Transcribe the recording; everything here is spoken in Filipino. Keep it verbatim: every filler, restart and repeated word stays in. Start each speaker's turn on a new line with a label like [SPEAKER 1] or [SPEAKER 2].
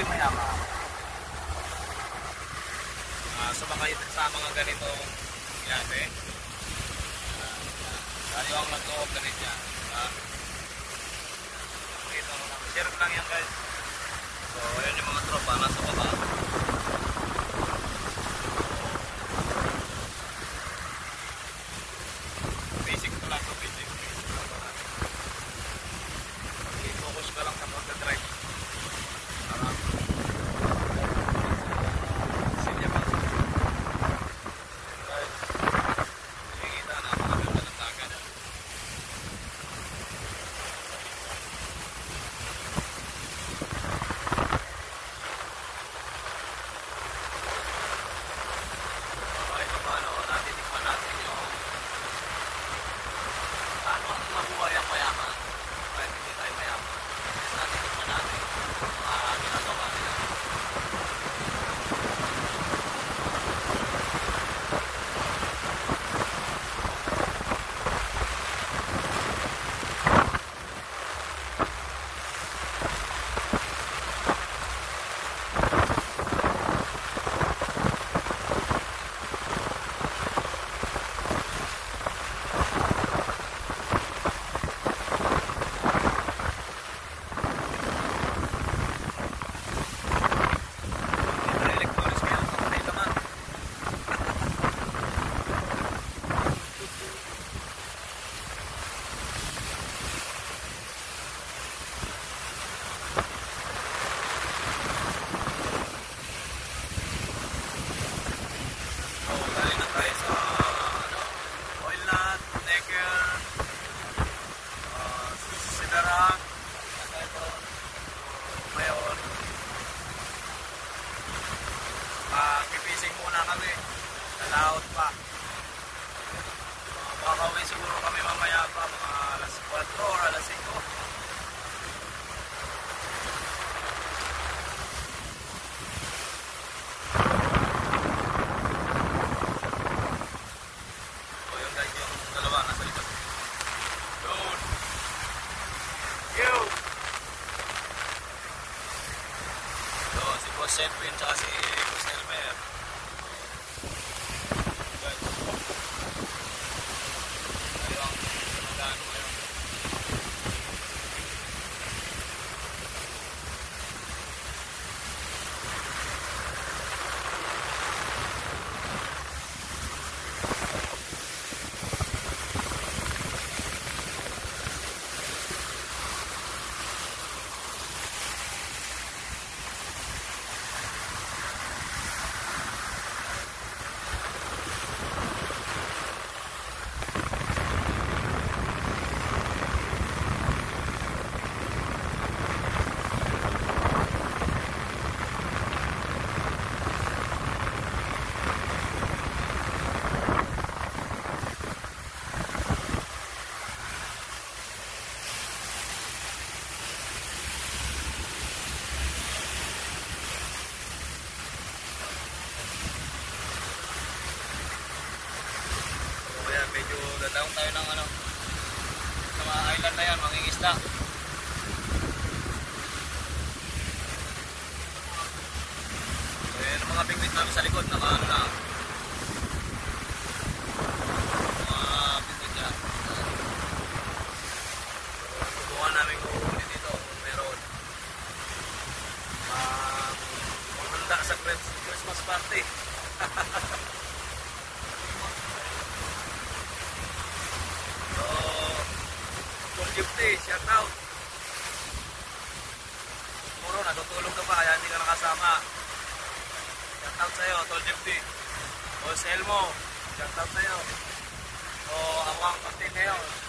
[SPEAKER 1] kayo mayaman. Uh, sumakay sa mga ganitong yate. Uh, tayo ang nag-ooperate yan. Uh, ito, share lang yan guys. So, ayan yung mga tropa nasa baba. Basic ko lang ito, basic. I-focus ka lang sa pagka-drive. Para silya ba? Guys, nakikita na mga ganda ng dagat. Pipising muna kami, nalaot pa. Makakauwi siguro kami mamaya pa, mga alas kwatro or alas singko. So yun guys, yung dalawa nasa likod. Yun! Yo! So si Boss Edwin tsaka si Boss Elmer. Medyo dadaong tayo ng ano sa mga island na yan, mangingisda. So yan ang mga bingwit namin sa likod, naka ano na mga bingwit yan. Subukan namin kukunin dito kung meron uh, maghanda sa Christmas party. Gypsy, shout out. Puro natutulog ka pa kaya hindi ka nakasama. Shout out sa'yo, Tol Gypsy. O Selmo, shout out sa'yo. O Awang Contin ngayon.